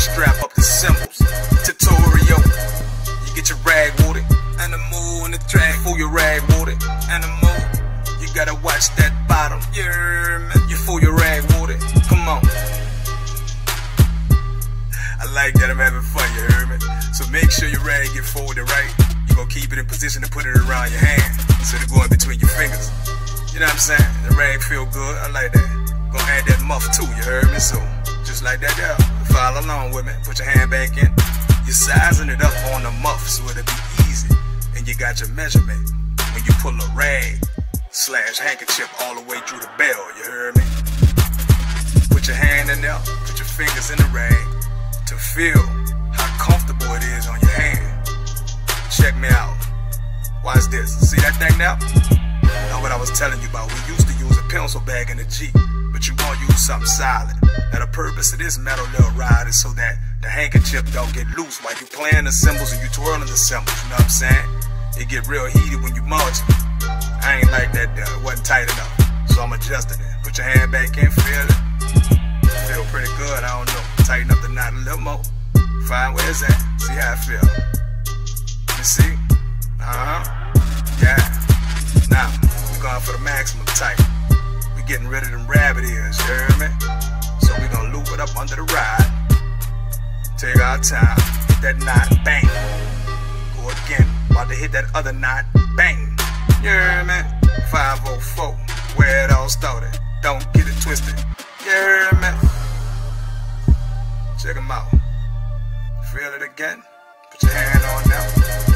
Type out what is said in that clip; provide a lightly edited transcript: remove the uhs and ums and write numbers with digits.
strap up the cymbals. Tutorial. You get your rag water, animal in the track. Fool your rag water, animal. You gotta watch that bottom. Yeah, man. You fool your rag water. Come on. I like that, I'm having fun, you heard me? So make sure your rag get folded right. You gon' keep it in position to put it around your hand instead of going between your fingers. You know what I'm saying? The rag feel good, I like that. Gonna add that muff too, you heard me? So just like that there, follow along with me. Put your hand back in. You're sizing it up on the muff so it'll be easy. And you got your measurement when you pull a rag / handkerchief all the way through the bell, you heard me? Put your hand in there, put your fingers in the rag to feel how comfortable it is on your hand. Check me out. Watch this. See that thing now? Now what I was telling you about, we used to use a pencil bag in the Jeep, but you gonna use something solid. Now the purpose of this metal little rod is so that the handkerchief don't get loose while you playing the cymbals and you twirling the cymbals, you know what I'm saying? It get real heated when you marching. I ain't like that there, it wasn't tight enough, so I'm adjusting it. Put your hand back in, feel it. Feel pretty good, I don't know. Tighten up the knot a little more. Find where it's at, see how it feel. Let me see. Yeah. Now, we're going for the maximum tight. We're getting rid of them rabbit ears, you heard me? So we're gonna loop it up under the rod. Take our time, hit that knot, bang. Go again, about to hit that other knot, bang. You heard me? 504, where it all started. Don't get it twisted. You heard me? Check them out. Feel it again. Put your hand on them.